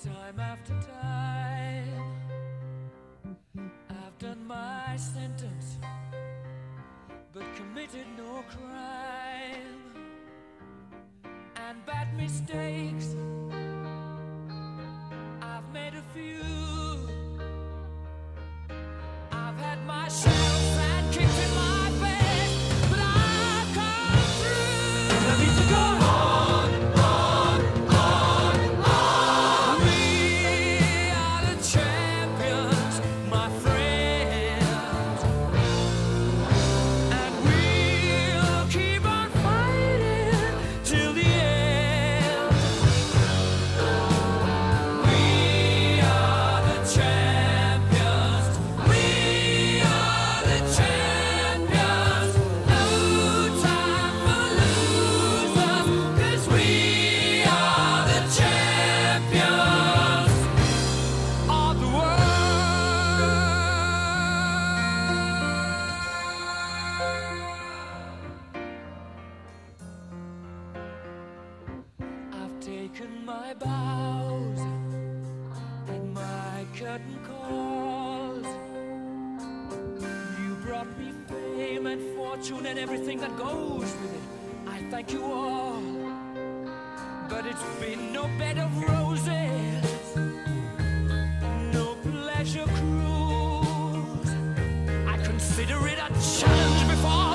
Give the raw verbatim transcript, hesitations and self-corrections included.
Time after time, I've done my sentence, but committed no crime. And bad mistakes, I've made a few. I've had my shells and kicked in my face, but I've come through. And I need to go on, on, on, on. We are the champions, my friends, and we'll keep on fighting till the end. We are the champions. We are the champions. No time for losers, 'cause we are the champions of the world. I've taken my bows and my curtain calls. You brought me fame and fortune and everything that goes with it. I thank you all, but it's been no bed of roses, no pleasure cruise. I consider it a challenge before